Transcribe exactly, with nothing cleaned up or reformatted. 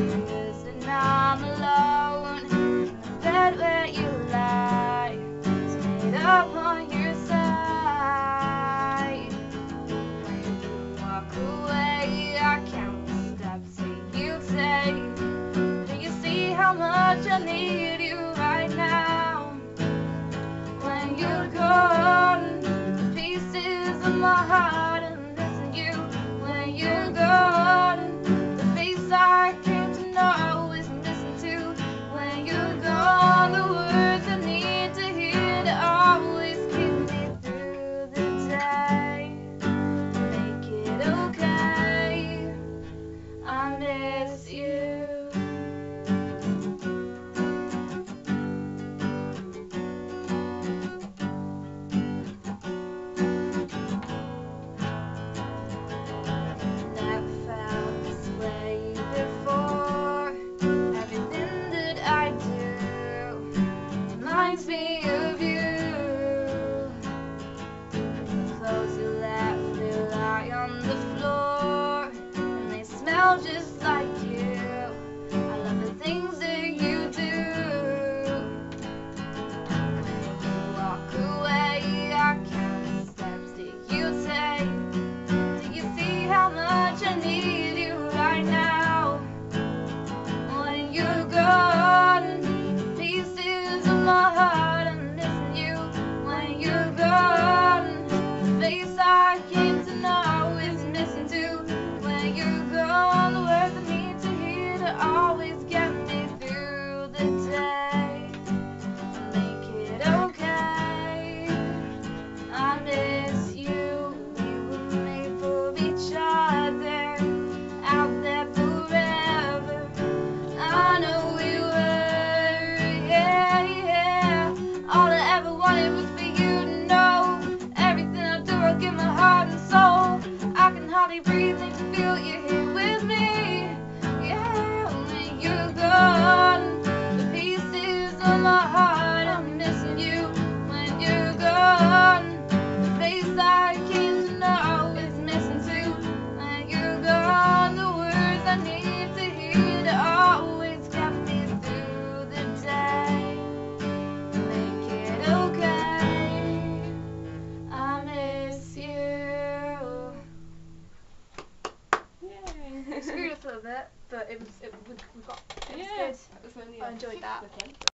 tears and I'm alone in the bed where you lie, stayed up on your side. When you walk away, I count the steps that you take. Do you see how much I need you right now? When you're gone, the pieces of my heart are missing you. When you're gone, the face I came to know is missing too. When you're gone, the words I need to hear to always keep me through the day. Make it okay, I miss you. Reminds me of you. The clothes you left, they lie on the floor, and they smell just like you. I love the things that you do. When you walk away, I count the steps that you take. Do you see how much I need you right now? When you're gone, pieces of my heart, I'm missing you. When you're gone, the face I came to know is missing too. When you're gone, the words I need to hear to always get me through the day. Make it okay, I miss you. We were made for each other, out there forever. I know we were, yeah, yeah. All I ever wanted was for you to know. Everything I do, I give my heart and soul. I can hardly breathe, need to feel you here with me. Yeah, when you're gone, the pieces of my heart, I'm missing you. When you're gone, the face I came to know is missing too. When you're gone, the words I need to hear to always get me through the day. Make it okay, I miss you. Yay. Screwed up a little bit, but it was, it, we, we got, it was Yeah, good. that was only I a enjoyed fifth that. of them.